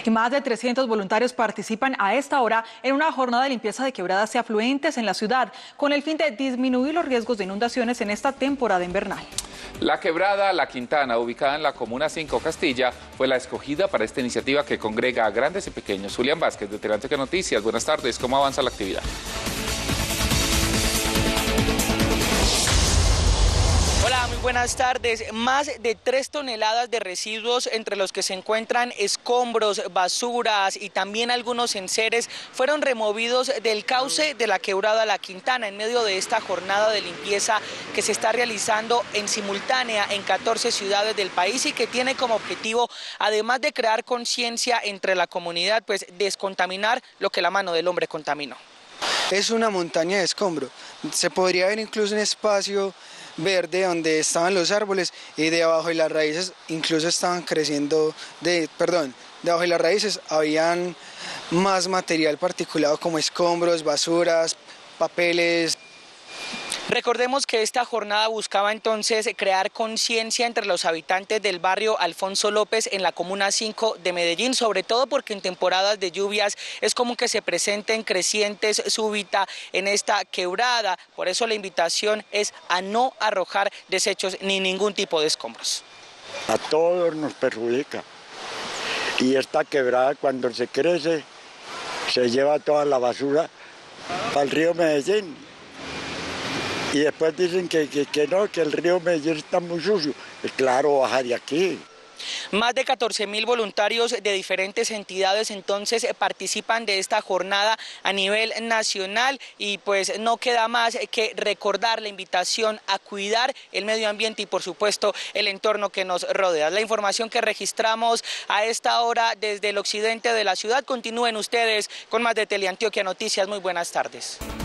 Y más de 300 voluntarios participan a esta hora en una jornada de limpieza de quebradas y afluentes en la ciudad, con el fin de disminuir los riesgos de inundaciones en esta temporada invernal. La quebrada La Quintana, ubicada en la Comuna 5 Castilla, fue la escogida para esta iniciativa que congrega a grandes y pequeños. Julián Vázquez, de Teleantioquia Noticias. Buenas tardes. ¿Cómo avanza la actividad? Hola, muy buenas tardes. Más de 3 toneladas de residuos, entre los que se encuentran escombros, basuras y también algunos enseres, fueron removidos del cauce de la quebrada La Quintana en medio de esta jornada de limpieza que se está realizando en simultánea en 14 ciudades del país y que tiene como objetivo, además de crear conciencia entre la comunidad, pues descontaminar lo que la mano del hombre contaminó. Es una montaña de escombro. Se podría ver incluso un espacio verde donde estaban los árboles y debajo de las raíces incluso estaban creciendo, debajo de las raíces habían más material particulado como escombros, basuras, papeles. Recordemos que esta jornada buscaba entonces crear conciencia entre los habitantes del barrio Alfonso López en la Comuna 5 de Medellín, sobre todo porque en temporadas de lluvias es común que se presenten crecientes súbita en esta quebrada. Por eso la invitación es a no arrojar desechos ni ningún tipo de escombros. A todos nos perjudica. Y esta quebrada, cuando se crece, se lleva toda la basura al río Medellín. Y después dicen que no, que el río Medellín está muy sucio. Y claro, baja de aquí. Más de 14.000 voluntarios de diferentes entidades entonces participan de esta jornada a nivel nacional y pues no queda más que recordar la invitación a cuidar el medio ambiente y por supuesto el entorno que nos rodea. La información que registramos a esta hora desde el occidente de la ciudad. Continúen ustedes con más de Teleantioquia Noticias. Muy buenas tardes.